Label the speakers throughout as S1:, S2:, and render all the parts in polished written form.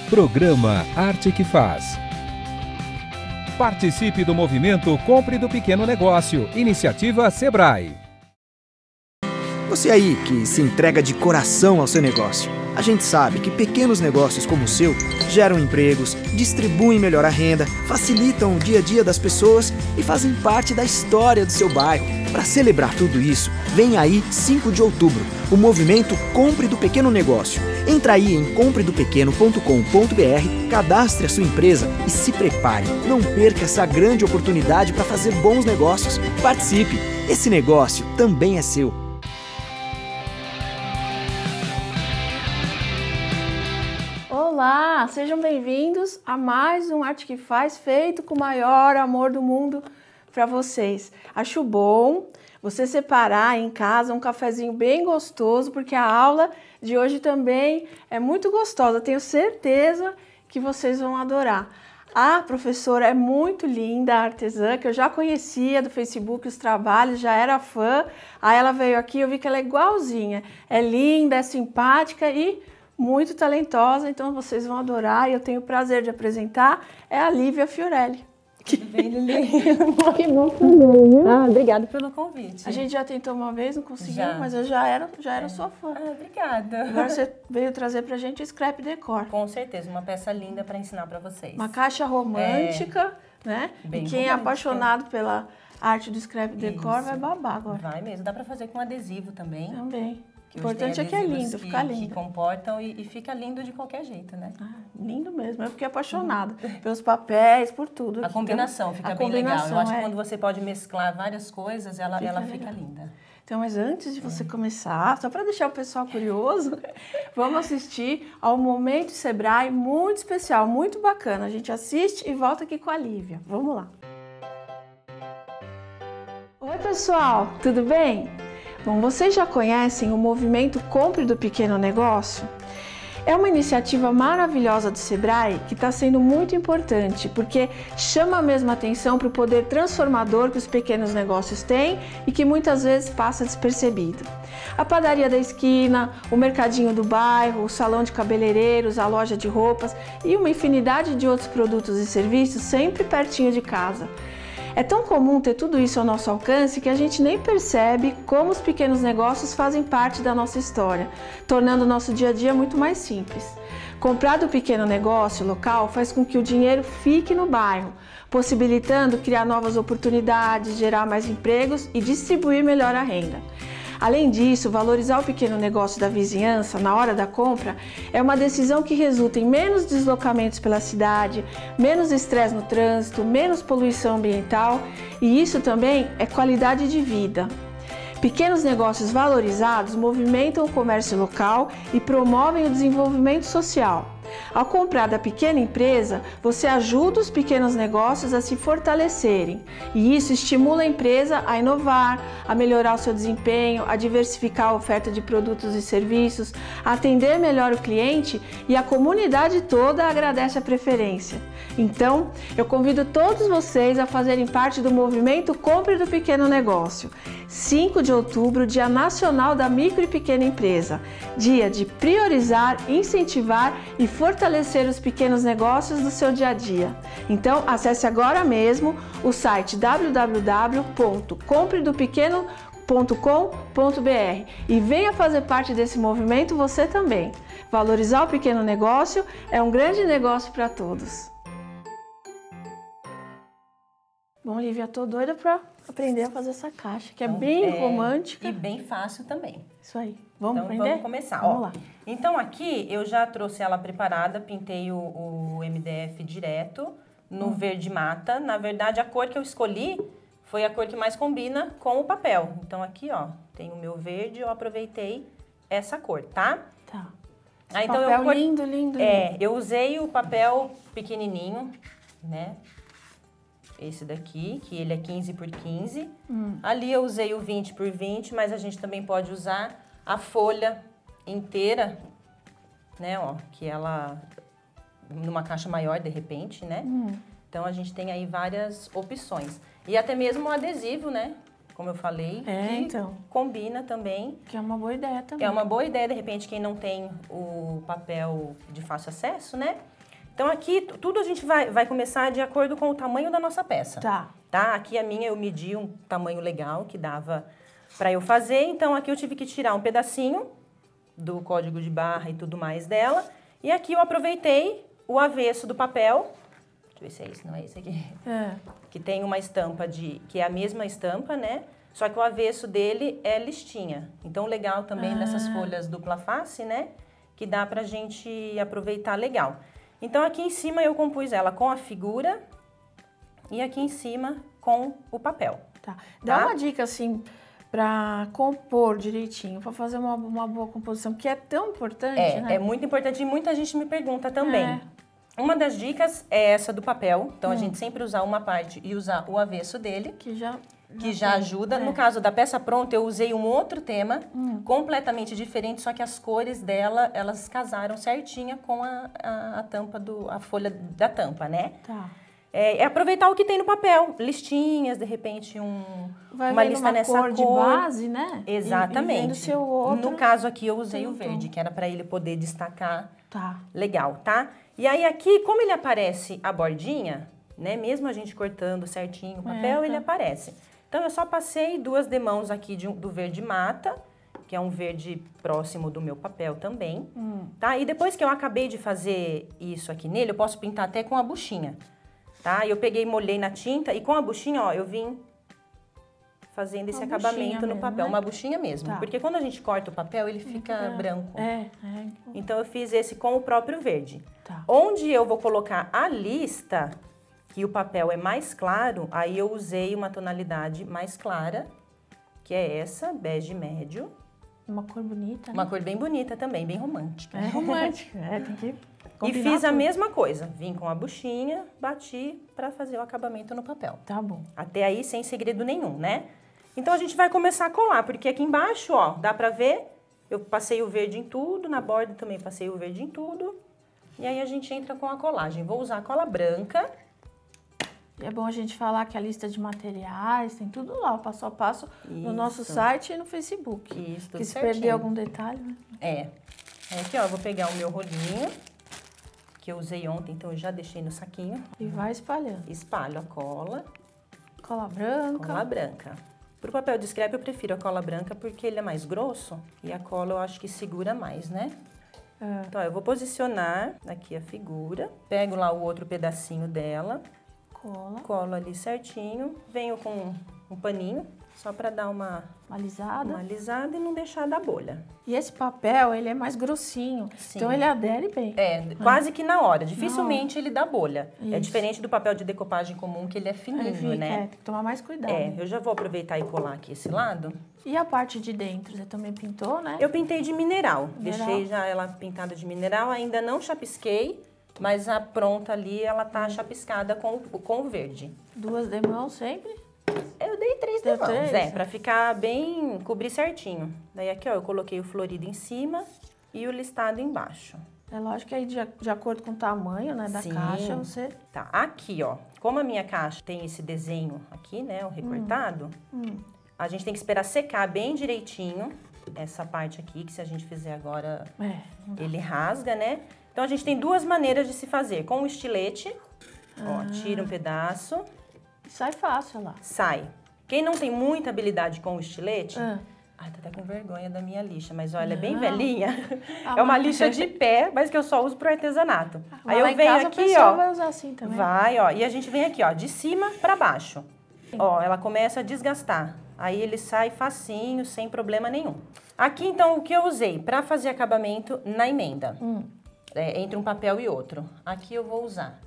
S1: Programa Arte que Faz. Participe do movimento Compre do Pequeno Negócio. Iniciativa Sebrae.
S2: Você aí que se entrega de coração ao seu negócio. A gente sabe que pequenos negócios como o seu geram empregos, distribuem melhor a renda, facilitam o dia a dia das pessoas e fazem parte da história do seu bairro. Para celebrar tudo isso, vem aí 5 de outubro, o movimento Compre do Pequeno Negócio. Entra aí em compredopequeno.com.br, cadastre a sua empresa e se prepare. Não perca essa grande oportunidade para fazer bons negócios. Participe! Esse negócio também é seu.
S3: Olá, sejam bem-vindos a mais um Arte que Faz, feito com o maior amor do mundo para vocês. Acho bom você separar em casa um cafezinho bem gostoso, porque a aula de hoje também é muito gostosa. Tenho certeza que vocês vão adorar. A professora é muito linda, a artesã, que eu já conhecia do Facebook, os trabalhos, já era fã. Aí ela veio aqui, eu vi que ela é igualzinha. É linda, é simpática e muito talentosa, então vocês vão adorar. E eu tenho o prazer de apresentar, é a Lívia Fiorelli.
S4: Tudo bem, Lili? Que bom saber, viu? Obrigada pelo convite.
S3: A gente já tentou uma vez, não conseguiu, mas eu já era sua fã.
S4: Obrigada.
S3: Agora você veio trazer pra gente o Scrap Decor.
S4: Com certeza, uma peça linda para ensinar para vocês.
S3: Uma caixa romântica, né?
S4: Bem
S3: e quem
S4: romântica.
S3: é apaixonado pela arte do Scrap Decor vai babar agora.
S4: Vai mesmo, dá para fazer com adesivo também.
S3: Também. O
S4: Que
S3: importante é que é lindo, fica lindo.
S4: Que comportam e fica lindo de qualquer jeito, né?
S3: Lindo mesmo, eu fiquei apaixonada pelos papéis, por tudo.
S4: A combinação fica bem legal. Eu acho que quando você pode mesclar várias coisas, ela fica linda.
S3: Então, mas antes de você começar, só para deixar o pessoal curioso, vamos assistir ao Momento Sebrae muito especial, muito bacana. A gente assiste e volta aqui com a Lívia. Vamos lá. Oi, pessoal, tudo bem? Bom, vocês já conhecem o movimento Compre do Pequeno Negócio? É uma iniciativa maravilhosa do Sebrae que está sendo muito importante, porque chama mesmo a atenção para o poder transformador que os pequenos negócios têm e que muitas vezes passa despercebido. A padaria da esquina, o mercadinho do bairro, o salão de cabeleireiros, a loja de roupas e uma infinidade de outros produtos e serviços sempre pertinho de casa. É tão comum ter tudo isso ao nosso alcance que a gente nem percebe como os pequenos negócios fazem parte da nossa história, tornando o nosso dia a dia muito mais simples. Comprar do pequeno negócio local faz com que o dinheiro fique no bairro, possibilitando criar novas oportunidades, gerar mais empregos e distribuir melhor a renda. Além disso, valorizar o pequeno negócio da vizinhança na hora da compra é uma decisão que resulta em menos deslocamentos pela cidade, menos estresse no trânsito, menos poluição ambiental e isso também é qualidade de vida. Pequenos negócios valorizados movimentam o comércio local e promovem o desenvolvimento social. Ao comprar da pequena empresa, você ajuda os pequenos negócios a se fortalecerem e isso estimula a empresa a inovar, a melhorar o seu desempenho, a diversificar a oferta de produtos e serviços, a atender melhor o cliente e a comunidade toda agradece a preferência. Então, eu convido todos vocês a fazerem parte do movimento Compre do Pequeno Negócio. 5 de outubro, Dia Nacional da Micro e Pequena Empresa. Dia de priorizar, incentivar e fortalecer os pequenos negócios do seu dia a dia. Então, acesse agora mesmo o site www.compredopequeno.com.br e venha fazer parte desse movimento você também. Valorizar o pequeno negócio é um grande negócio para todos. Bom, Lívia, tô doida para aprender a fazer essa caixa, que então, é bem romântica.
S4: E bem fácil também.
S3: Isso aí. Vamos
S4: então,
S3: aprender?
S4: Vamos começar.
S3: Vamos lá.
S4: Então, aqui eu já trouxe ela preparada, pintei o MDF direto no verde mata. Na verdade, a cor que eu escolhi foi a cor que mais combina com o papel. Então, aqui, ó, tem o meu verde, eu aproveitei essa cor, tá?
S3: Tá.
S4: Aí, então,
S3: papel lindo, lindo.
S4: Eu usei o papel pequenininho, né? Esse daqui, que ele é 15 por 15. Ali eu usei o 20 por 20, mas a gente também pode usar a folha inteira, né, ó, que ela numa caixa maior de repente, né? Então a gente tem aí várias opções. E até mesmo o adesivo, né? Como eu falei, que combina também.
S3: Que é uma boa ideia também.
S4: É uma boa ideia, de repente, quem não tem o papel de fácil acesso, né? Então, aqui, tudo a gente vai começar de acordo com o tamanho da nossa peça.
S3: Tá.
S4: Tá? Aqui a minha eu medi um tamanho legal que dava para eu fazer. Então, aqui eu tive que tirar um pedacinho do código de barra e tudo mais dela. E aqui eu aproveitei o avesso do papel. Deixa eu ver se é esse, não é esse aqui. Que tem uma estampa que é a mesma estampa, né? Só que o avesso dele é listinha. Então, legal também nessas folhas dupla face, né? Que dá pra gente aproveitar legal. Então, aqui em cima eu compus ela com a figura e aqui em cima com o papel.
S3: Tá. Dá uma dica, assim, pra compor direitinho, pra fazer uma boa composição, que é tão importante, né?
S4: É muito importante e muita gente me pergunta também. Uma das dicas é essa do papel. Então, a gente sempre usar uma parte e usar o avesso dele.
S3: Que já
S4: ajuda. No caso da peça pronta, eu usei um outro tema, completamente diferente, só que as cores dela, elas casaram certinha com a tampa a folha da tampa, né?
S3: Tá.
S4: É aproveitar o que tem no papel, listinhas, de repente uma lista nessa cor.
S3: De base, né?
S4: Exatamente.
S3: E vendo seu outro.
S4: No caso aqui, eu usei o verde, que era para ele poder destacar.
S3: Tá.
S4: Legal, tá? E aí aqui, como ele aparece a bordinha, né? Mesmo a gente cortando certinho o papel, ele aparece. Então, eu só passei 2 demãos aqui do verde mata, que é um verde próximo do meu papel também, tá? E depois que eu acabei de fazer isso aqui nele, eu posso pintar até com a buchinha, tá? Eu peguei, molhei na tinta e com a buchinha, ó, eu vim fazendo esse acabamento no papel,
S3: né?
S4: Uma buchinha mesmo.
S3: Tá.
S4: Porque quando a gente corta o papel, ele fica branco.
S3: Então.
S4: Então, eu fiz esse com o próprio verde.
S3: Tá.
S4: Onde eu vou colocar a lista, que o papel é mais claro, aí eu usei uma tonalidade mais clara, que é essa, bege médio.
S3: Uma cor bonita, né?
S4: Uma cor bem bonita também, bem romântica.
S3: É romântica, tem que
S4: E fiz a
S3: tudo.
S4: mesma coisa, vim com a buchinha, bati para fazer o acabamento no papel.
S3: Tá bom.
S4: Até aí, sem segredo nenhum, né? Então, a gente vai começar a colar, porque aqui embaixo, ó, dá pra ver, eu passei o verde em tudo, na borda também passei o verde em tudo. E aí, a gente entra com a colagem. Vou usar a cola branca.
S3: E é bom a gente falar que a lista de materiais, tem tudo lá, o passo a passo, no nosso site e no Facebook.
S4: Isso, tudo
S3: que se
S4: certinho.
S3: perder algum detalhe, né?
S4: Aqui, ó, eu vou pegar o meu rolinho, que eu usei ontem, então eu já deixei no saquinho.
S3: E vai espalhando.
S4: Espalho a cola.
S3: Cola branca.
S4: Cola branca. Pro papel de scrap eu prefiro a cola branca porque ele é mais grosso e a cola eu acho que segura mais, né? Então, eu vou posicionar aqui a figura, pego lá o outro pedacinho dela, colo ali certinho, venho com um paninho, só para dar uma alisada e não deixar dar bolha.
S3: E esse papel, ele é mais grossinho, então ele adere bem.
S4: Quase que na hora, dificilmente ele dá bolha. Isso. É diferente do papel de decopagem comum, que ele é fininho, né?
S3: Tem que tomar mais cuidado.
S4: Eu já vou aproveitar e colar aqui esse lado.
S3: E a parte de dentro, você também pintou, né?
S4: Eu pintei de mineral. Deixei já ela pintada de mineral, ainda não chapisquei, mas a pronta ali, ela tá chapiscada com o verde.
S3: 2 demãos sempre?
S4: Eu dei 3 demãos, pra ficar bem, cobrir certinho. Daí aqui, ó, eu coloquei o florido em cima e o listado embaixo.
S3: É lógico que aí de acordo com o tamanho, né, da caixa, você...
S4: Tá, aqui, ó, como a minha caixa tem esse desenho aqui, né, o recortado, a gente tem que esperar secar bem direitinho essa parte aqui, que se a gente fizer agora, ele rasga, né? Então, a gente tem 2 maneiras de se fazer. Com o estilete, ó, tira um pedaço.
S3: Sai fácil lá.
S4: Sai. Quem não tem muita habilidade com o estilete... Ai, tô até com vergonha da minha lixa, mas olha, ela é bem velhinha. É uma lixa de pé, mas que eu só uso pro artesanato. Aí eu venho aqui, ó.
S3: Vai usar assim também.
S4: Vai, ó. E a gente vem aqui, ó, de cima pra baixo. Ó, ela começa a desgastar. Aí ele sai facinho, sem problema nenhum. Aqui, então, o que eu usei pra fazer acabamento na emenda? Entre um papel e outro. Aqui eu vou usar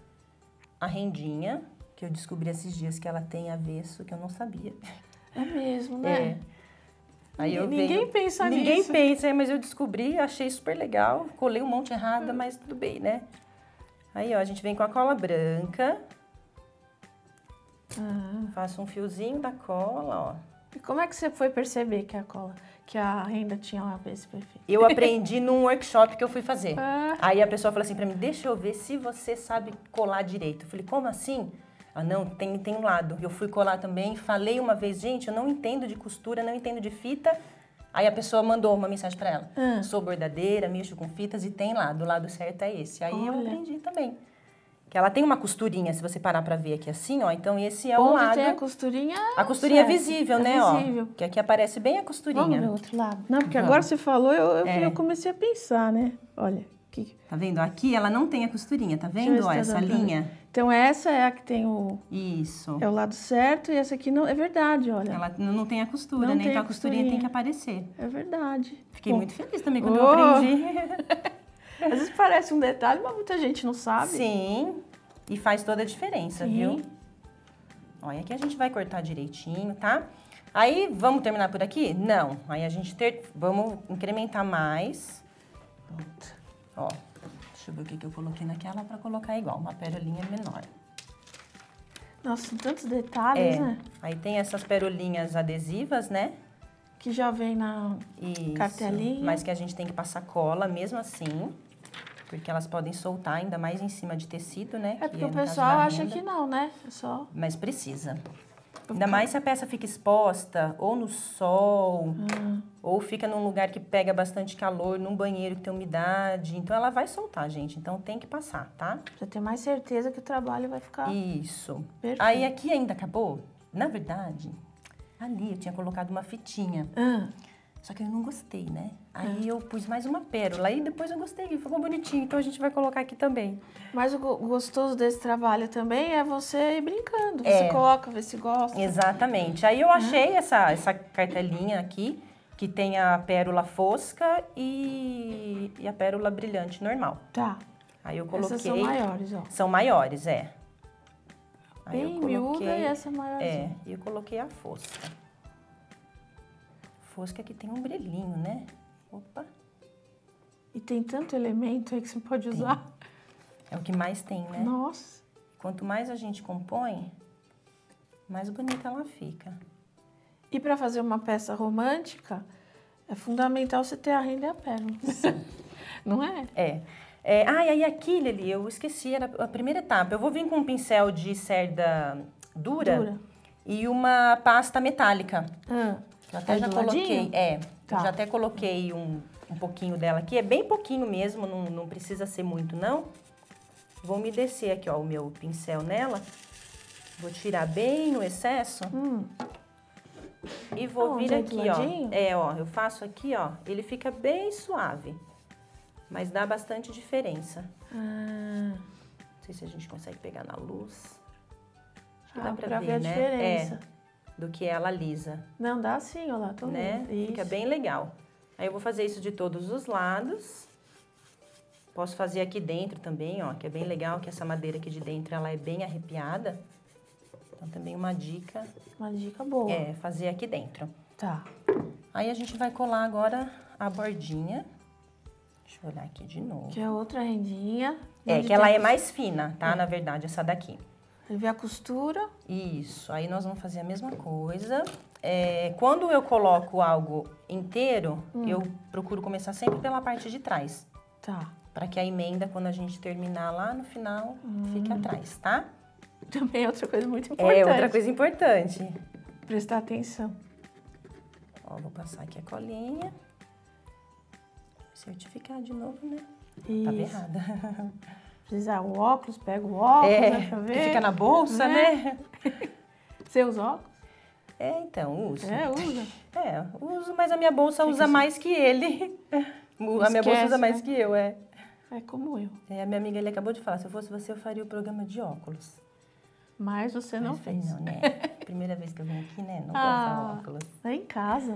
S4: a rendinha, que eu descobri esses dias que ela tem avesso, que eu não sabia.
S3: É mesmo, né?
S4: Aí
S3: ninguém pensa nisso.
S4: Ninguém pensa, mas eu descobri, achei super legal. Colei um monte errada, mas tudo bem, né? Aí, ó, a gente vem com a cola branca. Faço um fiozinho da cola, ó.
S3: E como é que você foi perceber que a renda tinha um avesso perfeito?
S4: Eu aprendi num workshop que eu fui fazer. Aí a pessoa falou assim pra mim, deixa eu ver se você sabe colar direito. Eu falei, como assim? Não, tem um lado. Eu fui colar também, falei uma vez, gente, eu não entendo de costura, não entendo de fita. Aí a pessoa mandou uma mensagem pra ela. Sou bordadeira, mexo com fitas e tem lado. O lado certo é esse. Aí eu aprendi também. Que ela tem uma costurinha, se você parar pra ver aqui assim, ó. Então, esse é o
S3: Onde
S4: lado...
S3: tem a costurinha...
S4: A costurinha é
S3: certo,
S4: visível,
S3: é
S4: né,
S3: visível.
S4: ó. Que aqui aparece bem a costurinha.
S3: Vamos ver o outro lado. Não, porque
S4: Vamos.
S3: agora você falou, eu comecei a pensar, né? Olha, aqui.
S4: Tá vendo? Aqui ela não tem a costurinha, tá
S3: Deixa eu
S4: vendo?
S3: ver
S4: Ó,
S3: se tá
S4: essa
S3: dando pra ver.
S4: linha.
S3: Então, essa é a que tem o...
S4: Isso.
S3: É o lado certo e essa aqui não... É verdade, olha.
S4: Ela não tem a costura,
S3: Não
S4: né?
S3: tem
S4: Então
S3: a
S4: a costurinha tem que
S3: costurinha.
S4: aparecer.
S3: É verdade.
S4: Fiquei
S3: Bom,
S4: muito feliz também quando eu
S3: Oh!
S4: aprendi.
S3: Às vezes parece um detalhe, mas muita gente não sabe.
S4: Sim. E faz toda a diferença,
S3: Sim.
S4: viu? Olha, aqui a gente vai cortar direitinho, tá? Aí, vamos terminar por aqui? Não. Aí a gente vamos incrementar mais.
S3: Pronto.
S4: Ó, deixa eu ver o que eu coloquei naquela pra colocar igual, uma pérolinha menor.
S3: Nossa, são tantos detalhes, né?
S4: Aí tem essas perolinhas adesivas, né?
S3: Que já vem na
S4: Isso.
S3: cartelinha.
S4: Mas que a gente tem que passar cola mesmo assim. Porque elas podem soltar, ainda mais em cima de tecido, né?
S3: É porque
S4: que
S3: o
S4: no caso
S3: pessoal
S4: da
S3: acha
S4: renda.
S3: que não, né? É só...
S4: Mas precisa. Ainda mais se a peça fica exposta, ou no sol, ou fica num lugar que pega bastante calor, num banheiro que tem umidade. Então, ela vai soltar, gente. Então, tem que passar, tá?
S3: Pra ter mais certeza que o trabalho vai ficar...
S4: Isso.
S3: Perfeito.
S4: Aí, aqui ainda acabou. Na verdade, ali eu tinha colocado uma fitinha. Só que eu não gostei, né? Aí eu pus mais uma pérola. Aí depois eu gostei, ficou bonitinho. Então, a gente vai colocar aqui também.
S3: Mas o gostoso desse trabalho também é você ir brincando. Você coloca, vê se gosta.
S4: Exatamente. Aí eu achei essa cartelinha aqui, que tem a pérola fosca e a pérola brilhante normal.
S3: Tá.
S4: Aí eu coloquei...
S3: Essas são maiores, ó.
S4: São maiores, é. Aí
S3: Bem
S4: eu
S3: miúda e essa maiorzinha.
S4: e eu coloquei a fosca. Fosca que tem um brilhinho, né? Opa.
S3: E tem tanto elemento aí que você pode usar.
S4: É o que mais tem, né?
S3: Nossa.
S4: Quanto mais a gente compõe, mais bonita ela fica.
S3: E para fazer uma peça romântica, é fundamental você ter a renda e a pérola. Não é?
S4: E aí aqui, Lili, eu esqueci, era a primeira etapa. Eu vou vir com um pincel de cerda dura. E uma pasta metálica. Eu até já coloquei.
S3: Tá.
S4: Eu já até coloquei um pouquinho dela aqui. É bem pouquinho mesmo, não precisa ser muito, não. Vou umedecer aqui, ó, o meu pincel nela. Vou tirar bem no excesso. E vou vir aqui, ó. Eu faço aqui, ó. Ele fica bem suave. Mas dá bastante diferença. Não sei se a gente consegue pegar na luz. Acho que dá pra ver,
S3: a
S4: né?
S3: diferença.
S4: Do que ela lisa.
S3: Não, dá sim, olha lá, tô
S4: né?
S3: vendo.
S4: Fica bem legal. Aí eu vou fazer isso de todos os lados. Posso fazer aqui dentro também, ó, que é bem legal, que essa madeira aqui de dentro, ela é bem arrepiada. Então, também uma dica.
S3: Uma dica boa.
S4: É, fazer aqui dentro.
S3: Tá.
S4: Aí a gente vai colar agora a bordinha. Deixa eu olhar aqui de novo.
S3: Que é outra rendinha.
S4: Que ela é mais fina, tá? Na verdade, essa daqui.
S3: Ele vê a costura.
S4: Isso. Aí nós vamos fazer a mesma coisa. Quando eu coloco algo inteiro, eu procuro começar sempre pela parte de trás.
S3: Tá.
S4: Para que a emenda, quando a gente terminar lá no final, fique atrás, tá?
S3: Também é outra coisa muito importante.
S4: É outra coisa importante.
S3: Prestar atenção.
S4: Ó, vou passar aqui a colinha. Certificar de novo, né?
S3: Isso.
S4: Tava errada.
S3: Precisar o óculos, pega o óculos, né, pra ver.
S4: Que fica na bolsa, né?
S3: Você usa óculos?
S4: Então, uso.
S3: Usa.
S4: Uso, mas a minha bolsa usa mais que ele. A minha bolsa usa mais que eu, É
S3: como eu.
S4: A minha amiga, ele acabou de falar, se eu fosse você, eu faria o programa de óculos.
S3: Mas você não
S4: Mas
S3: fez.
S4: Não, né? Primeira vez que eu vim aqui, né? Não gosto de óculos.
S3: É em casa.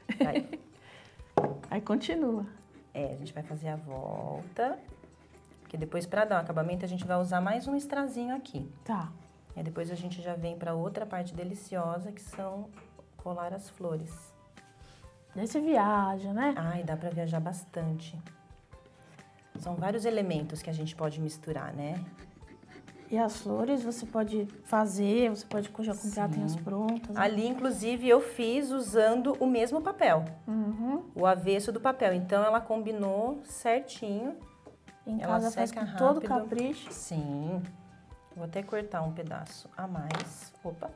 S3: Aí continua.
S4: A gente vai fazer a volta. Porque depois, pra dar um acabamento, a gente vai usar mais um strazinho aqui.
S3: Tá.
S4: E depois a gente já vem pra outra parte deliciosa, que são colar as flores.
S3: Daí você viaja, né?
S4: Ai, dá pra viajar bastante. São vários elementos que a gente pode misturar, né?
S3: E as flores você pode fazer, você pode já comprar, tem as prontas. Né?
S4: Ali, inclusive, eu fiz usando o mesmo papel. O avesso do papel. Então, ela combinou certinho.
S3: Em
S4: ela
S3: casa faz
S4: seca
S3: com todo
S4: rápido.
S3: capricho.
S4: Sim. Vou até cortar um pedaço a mais. Opa.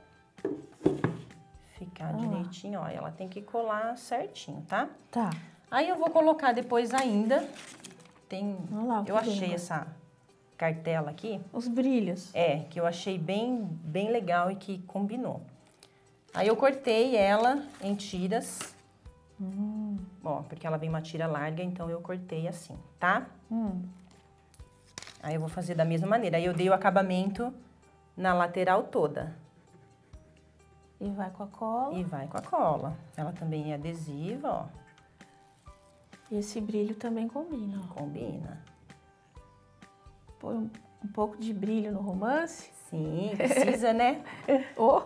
S4: Ficar direitinho, ó. Ela tem que colar certinho, tá?
S3: Tá.
S4: Aí eu vou colocar depois ainda.
S3: Olha lá,
S4: eu achei essa cartela aqui.
S3: Os brilhos.
S4: É, que eu achei bem legal e que combinou. Aí eu cortei ela em tiras. Ó, porque ela vem uma tira larga, então eu cortei assim, tá? Aí eu vou fazer da mesma maneira. Aí eu dei o acabamento na lateral toda.
S3: E vai com a cola.
S4: E vai com a cola. Ela também é adesiva, ó.
S3: E esse brilho também combina, ó.
S4: Combina.
S3: Põe um pouco de brilho no romance.
S4: Sim, precisa, né?
S3: Oh.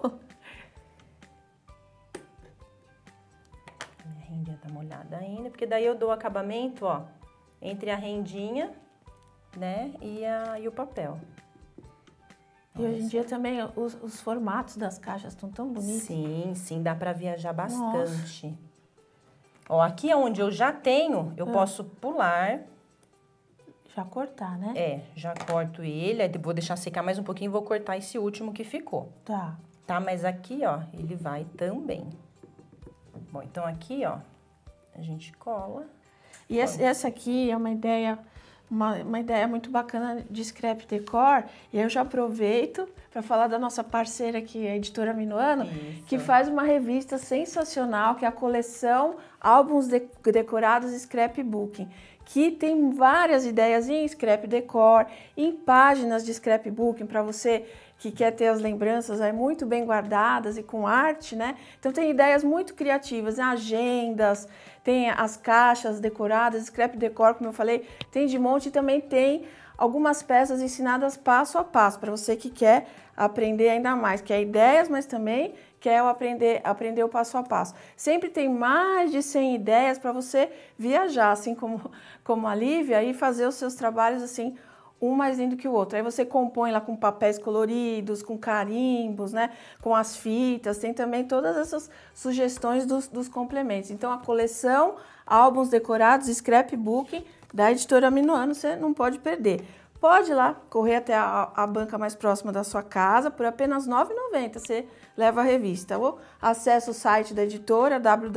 S4: Minha rendinha tá molhada ainda, porque daí eu dou o acabamento, ó, entre a rendinha, né, e o papel.
S3: E hoje em dia também os formatos das caixas estão tão bonitos.
S4: Sim, dá pra viajar bastante. Nossa. Ó, aqui onde eu já tenho, eu posso pular.
S3: Já cortar, né?
S4: É, já corto ele, aí vou deixar secar mais um pouquinho e vou cortar esse último que ficou.
S3: Tá.
S4: Tá, mas aqui, ó, ele vai também. Bom, então aqui, ó, a gente cola.
S3: E essa aqui é uma ideia muito bacana de Scrap Decor. E eu já aproveito para falar da nossa parceira aqui, a Editora Minuano, que faz uma revista sensacional, que é a coleção Álbuns Decorados Scrapbooking, que tem várias ideias em scrap decor, em páginas de scrapbooking para você que quer ter as lembranças aí muito bem guardadas e com arte, né? Então tem ideias muito criativas, agendas, tem as caixas decoradas, scrap decor, como eu falei, tem de monte e também tem algumas peças ensinadas passo a passo para você que quer aprender ainda mais, quer ideias, mas também quer aprender o passo a passo. Sempre tem mais de 100 ideias para você viajar, assim como a Lívia, e fazer os seus trabalhos assim, um mais lindo que o outro. Aí você compõe lá com papéis coloridos, com carimbos, né? Com as fitas, tem também todas essas sugestões dos complementos. Então a coleção Álbuns Decorados Scrapbooking da Editora Minuano, você não pode perder. Pode ir lá, correr até a banca mais próxima da sua casa, por apenas R$ 9,90 você leva a revista. Ou acessa o site da editora,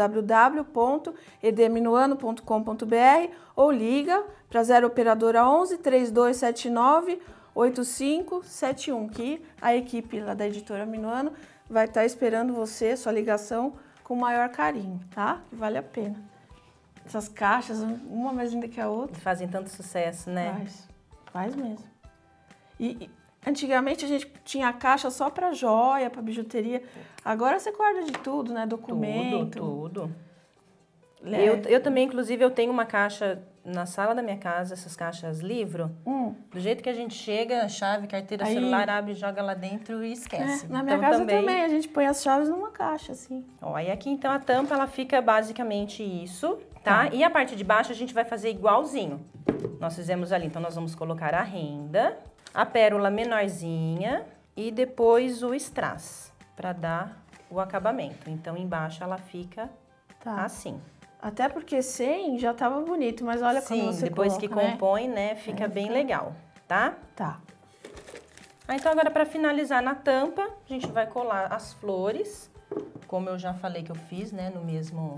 S3: www.edminuano.com.br, ou liga para 0 operadora 11 3279 8571, que a equipe lá da Editora Minuano vai estar esperando você, sua ligação, com o maior carinho, tá? Vale a pena. Essas caixas, uma mais linda que a outra.
S4: Fazem tanto sucesso, né?
S3: Faz mesmo. E antigamente a gente tinha caixa só para joia, para bijuteria. Agora você guarda de tudo, né? Documento.
S4: Tudo. Eu também, inclusive, eu tenho uma caixa na sala da minha casa, essas caixas livro. Do jeito que a gente chega, chave, carteira, celular, abre, joga lá dentro e esquece.
S3: Na minha casa também, a gente põe as chaves numa caixa, assim.
S4: Ó, e aqui então a tampa, ela fica basicamente isso, tá? E a parte de baixo a gente vai fazer igualzinho. Nós fizemos ali, então nós vamos colocar a renda, a pérola menorzinha e depois o strass, para dar o acabamento. Então embaixo ela fica assim.
S3: Até porque sem já tava bonito, mas olha quando você
S4: depois
S3: coloca,
S4: que compõe, né, fica bem legal, tá?
S3: Tá.
S4: Então agora para finalizar na tampa, a gente vai colar as flores, como eu já falei que eu fiz, né, no mesmo...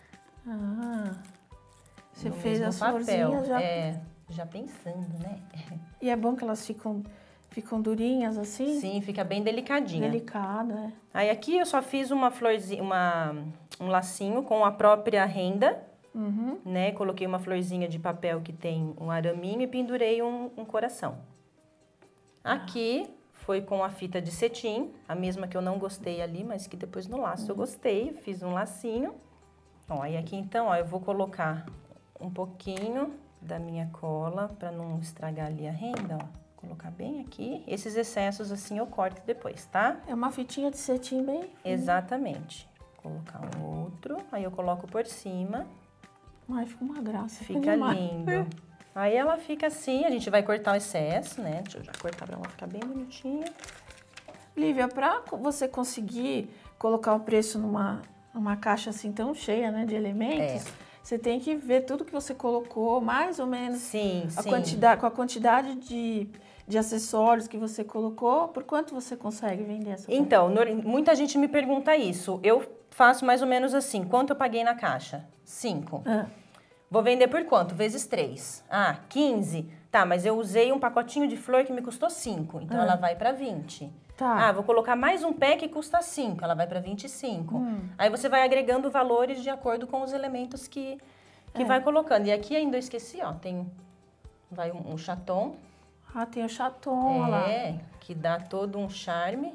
S3: Você fez as florzinhas já...
S4: já pensando, né?
S3: E é bom que elas ficam durinhas assim?
S4: Sim, fica bem delicadinha.
S3: Delicado, é.
S4: Aí aqui eu só fiz uma florzinha, um lacinho com a própria renda, né? Coloquei uma florzinha de papel que tem um araminho e pendurei um coração. Aqui foi com a fita de cetim, a mesma que eu não gostei ali, mas que depois no laço eu gostei, fiz um lacinho. Ó, e aqui então, ó, eu vou colocar um pouquinho da minha cola para não estragar ali a renda, ó. Colocar bem aqui. Esses excessos assim eu corto depois, tá?
S3: É uma fitinha de cetim bem...
S4: Exatamente. Colocar um outro, aí eu coloco por cima.
S3: Ai, fica uma graça.
S4: Fica lindo. Aí ela fica assim, a gente vai cortar o excesso, né? Deixa eu já cortar pra ela ficar bem bonitinha.
S3: Lívia, pra você conseguir colocar o preço numa caixa assim tão cheia, né, de elementos... Você tem que ver tudo que você colocou, mais ou menos. Com a quantidade de acessórios que você colocou, por quanto você consegue vender essa caixa?
S4: Então, muita gente me pergunta isso. Eu faço mais ou menos assim, quanto eu paguei na caixa? 5. Vou vender por quanto? Vezes 3. 15. Tá, mas eu usei um pacotinho de flor que me custou 5, então ela vai para 20.
S3: Tá.
S4: Ah, vou colocar mais um pé que custa 5, ela vai para 25. Aí você vai agregando valores de acordo com os elementos que vai colocando. E aqui ainda eu esqueci, ó, vai um chaton.
S3: Ah, tem o chaton, olha lá.
S4: Que dá todo um charme.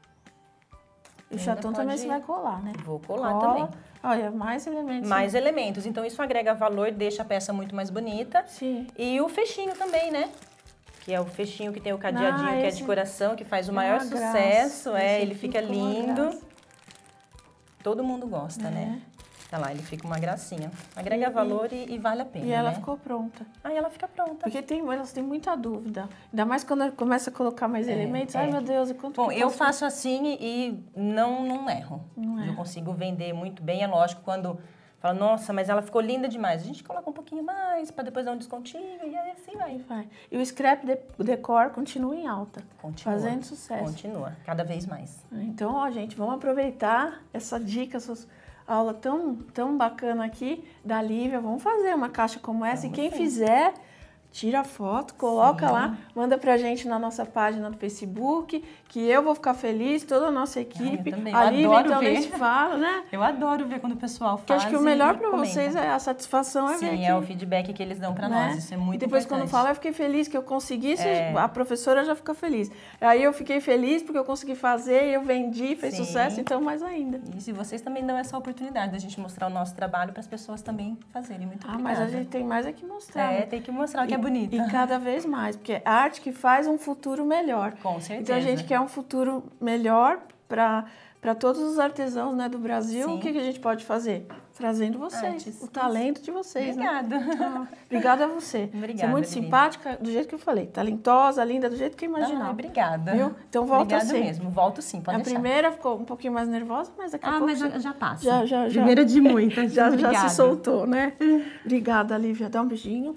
S3: E o chaton também você vai colar, né?
S4: Vou colar também.
S3: Olha, mais elementos.
S4: Mais elementos. Então, isso agrega valor, deixa a peça muito mais bonita.
S3: Sim.
S4: E o fechinho também, né? Que é o fechinho que tem o cadeadinho, que é de coração, que faz o maior sucesso. Ele fica lindo. Todo mundo gosta, né? Tá lá, ele fica uma gracinha. Agrega valor e vale a pena,
S3: E ela ficou pronta.
S4: Aí ela fica pronta.
S3: Porque elas têm muita dúvida. Ainda mais quando começa a colocar mais elementos. Ai, meu Deus, e quanto
S4: Bom,
S3: que
S4: eu faço assim e não erro. Eu consigo vender muito bem. É lógico, quando fala, nossa, mas ela ficou linda demais. A gente coloca um pouquinho mais para depois dar um descontinho e aí assim vai.
S3: E o Scrap Decor continua em alta.
S4: Continua.
S3: Fazendo sucesso.
S4: Continua, cada vez mais.
S3: Então, ó, gente, vamos aproveitar essa dica, aula tão bacana aqui da Lívia. Vamos fazer uma caixa como essa. E quem fizer, tira a foto, coloca lá, manda pra gente na nossa página do Facebook, que eu vou ficar feliz, toda a nossa equipe.
S4: Eu também.
S3: A Lívia,
S4: adoro
S3: então,
S4: ver.
S3: nem se fala, né?
S4: Eu adoro ver quando o pessoal faz.
S3: Porque acho que o melhor pra vocês é a satisfação ver
S4: Sim,
S3: aqui.
S4: é o feedback que eles dão pra nós. Isso é muito
S3: E depois
S4: importante.
S3: quando fala, eu fiquei feliz que eu consegui, a professora já fica feliz. Aí eu fiquei feliz porque eu consegui fazer, eu vendi, fez sucesso, então mais ainda.
S4: E se vocês também dão essa oportunidade da gente mostrar o nosso trabalho para as pessoas também fazerem. Muito obrigada.
S3: Mas a gente tem mais é que mostrar.
S4: Tem que mostrar o que é bonito.
S3: E cada vez mais, porque a arte que faz um futuro melhor.
S4: Com certeza.
S3: Então a gente quer um futuro melhor para todos os artesãos, né, do Brasil.
S4: Sim.
S3: O que a gente pode fazer? Trazendo vocês, o talento de vocês.
S4: Obrigada.
S3: Né? Obrigada a você.
S4: Obrigada,
S3: você é muito
S4: Lili.
S3: simpática, do jeito que eu falei. Talentosa, linda, do jeito que eu imaginava.
S4: Obrigada.
S3: Viu? Então volta
S4: Obrigada
S3: sempre.
S4: mesmo. Volto sim, pode
S3: A
S4: deixar.
S3: primeira ficou um pouquinho mais nervosa, mas daqui a pouco...
S4: mas
S3: você-
S4: já passa.
S3: Já.
S4: Primeira de muitas.
S3: Já
S4: Obrigada.
S3: se soltou, né? Obrigada, Lívia. Dá um beijinho.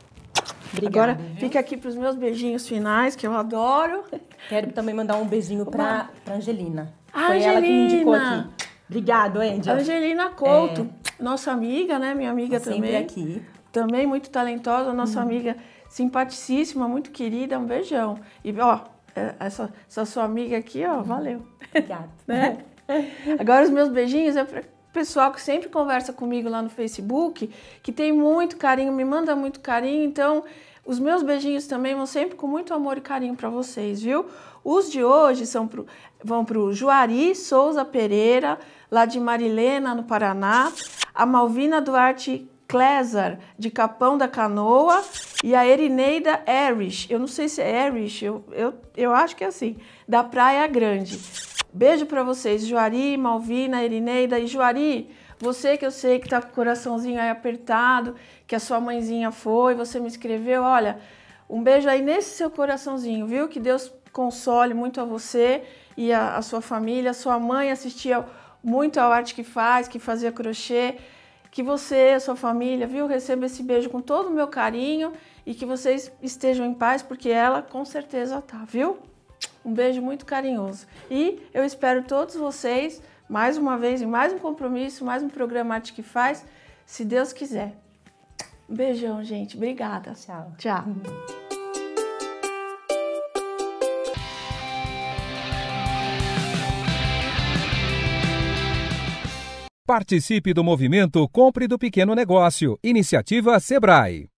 S4: Obrigada,
S3: Agora, fica aqui para os meus beijinhos finais, que eu adoro.
S4: Quero também mandar um beijinho pra Angelina.
S3: Ah,
S4: Foi ela que me indicou
S3: Angelina!
S4: aqui. Obrigado, Angel.
S3: Angelina Couto, nossa amiga, né? Minha amiga
S4: Sempre
S3: também.
S4: aqui.
S3: Também muito talentosa, nossa amiga simpaticíssima, muito querida. Um beijão. E, ó, essa sua amiga aqui, ó, valeu.
S4: Obrigada.
S3: Né? Agora, os meus beijinhos é para o pessoal que sempre conversa comigo lá no Facebook, que tem muito carinho, me manda muito carinho. Então, os meus beijinhos também vão sempre com muito amor e carinho para vocês, viu? Os de hoje vão para o Juari Souza Pereira, lá de Marilena, no Paraná, a Malvina Duarte Clésar, de Capão da Canoa, e a Erineida Erich, eu não sei se é Erich, eu acho que é assim, da Praia Grande. Beijo para vocês, Juari, Malvina, Erineida. E Juari, você que eu sei que tá com o coraçãozinho aí apertado, que a sua mãezinha foi, você me escreveu, olha, um beijo aí nesse seu coraçãozinho, viu? Que Deus console muito a você e a sua família. Sua mãe assistia muito ao Arte que Faz, que fazia crochê. Que você, a sua família, viu? Receba esse beijo com todo o meu carinho e que vocês estejam em paz, porque ela com certeza tá, viu? Um beijo muito carinhoso. E eu espero todos vocês, mais uma vez, em mais um compromisso, mais um programa Arte que Faz, se Deus quiser. Um beijão, gente. Obrigada.
S4: Tchau.
S3: Tchau.
S1: Participe do movimento Compre do Pequeno Negócio. Iniciativa Sebrae.